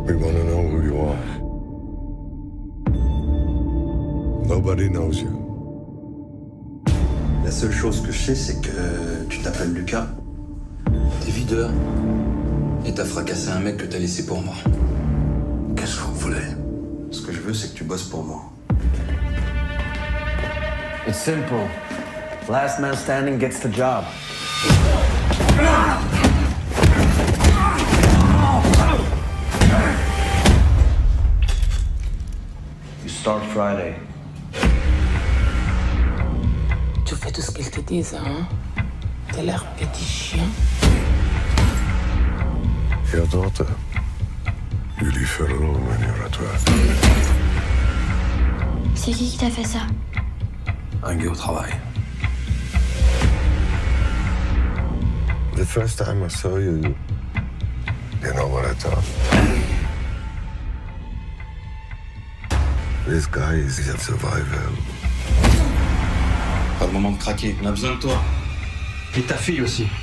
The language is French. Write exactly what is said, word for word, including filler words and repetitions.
We want to know who you are. Nobody knows you. La seule chose que je sais, c'est que tu t'appelles Lucas. T'es videur. Et t'as fracassé un mec que t'as laissé pour moi. Qu'est-ce que vous voulez? Ce que je veux, c'est que tu bosses pour moi. It's simple. Last man standing gets the job. You start Friday. Tu fais tout ce qu'ils te disent, hein? T'as l'air petit chien. Your daughter, you leave her alone when you're at work. C'est qui qui t'a fait ça? Un gars au travail. The first time I saw you, you know what I thought? This guy is a survivor. Pas le moment de craquer, on a besoin de toi. Et ta fille aussi.